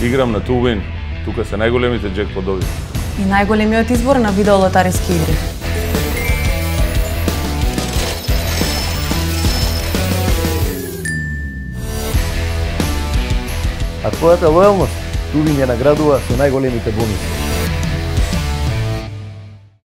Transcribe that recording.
Играм на Win. Тука се најголемите джекпотови. И најголемиот избор на видеолотариски игри. А твојата лојалност Win ја наградува со најголемите бонуси.